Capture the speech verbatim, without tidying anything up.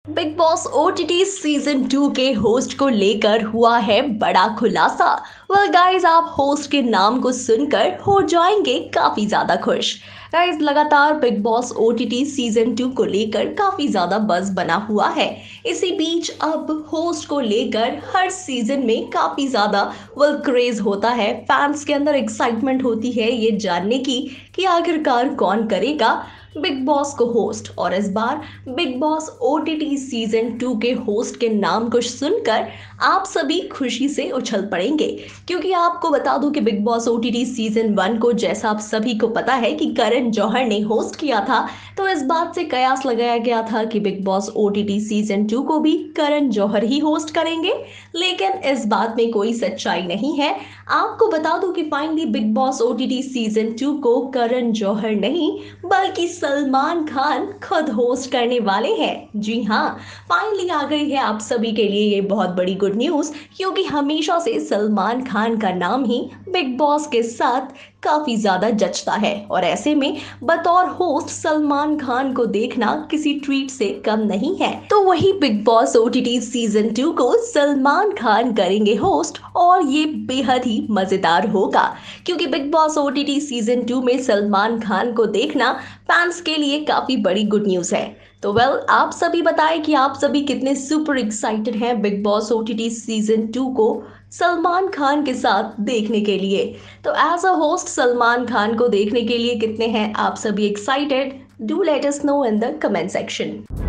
Big Boss OTT season two के host को लेकर हुआ है बड़ा खुलासा। वेल गाइस, आप होस्ट के नाम को सुनकर हो जाएंगे काफी ज्यादा खुश। गाइस, लगातार Bigg Boss OTT season two को लेकर काफी ज्यादा बज़ बना हुआ है। इसी बीच अब होस्ट को लेकर हर सीजन में काफी ज्यादा वेल क्रेज होता है। फैंस के अंदर एक्साइटमेंट होती है ये जानने की कि आखिरकार कौन करेगा बिग बॉस को होस्ट। और इस बार Bigg Boss OTT season two के होस्ट के नाम को सुनकर आप सभी खुशी से उछल पड़ेंगे, क्योंकि आपको बता दूं कि Bigg Boss OTT season one को जैसा आप सभी को पता है कि करण जौहर ने होस्ट किया था, तो इस बात से कयास लगाया गया था कि Bigg Boss OTT season two को भी करण जौहर ही होस्ट करेंगे। लेकिन इस बात में कोई सच्चाई नहीं है। आपको बता दूं कि finally Bigg Boss OTT season two को करण जौहर नहीं बल्कि सलमान खान खुद होस्ट करने वाले हैं। जी हाँ, फाइनली आ गई है आप सभी के लिए ये बहुत बड़ी गुड न्यूज़, क्योंकि हमेशा से सलमान खान का नाम ही बिग बॉस के साथ काफी ज्यादा जचता है। और ऐसे में बतौर होस्ट सलमान खान को देखना किसी ट्रीट से कम नहीं है। तो वही Bigg Boss OTT season two को सलमान खान करेंगे होस्ट, और ये बेहद ही मजेदार होगा, क्योंकि Bigg Boss OTT season two में सलमान खान को देखना फैंस के लिए काफी बड़ी गुड न्यूज है। तो वेल well, आप सभी बताएं कि आप सभी कितने सुपर एक्साइटेड हैं Bigg Boss OTT season two को सलमान खान के साथ देखने के लिए। तो as a host Salman Khan को देखने के लिए कितने हैं आप सभी excited? Do let us know in the comment section.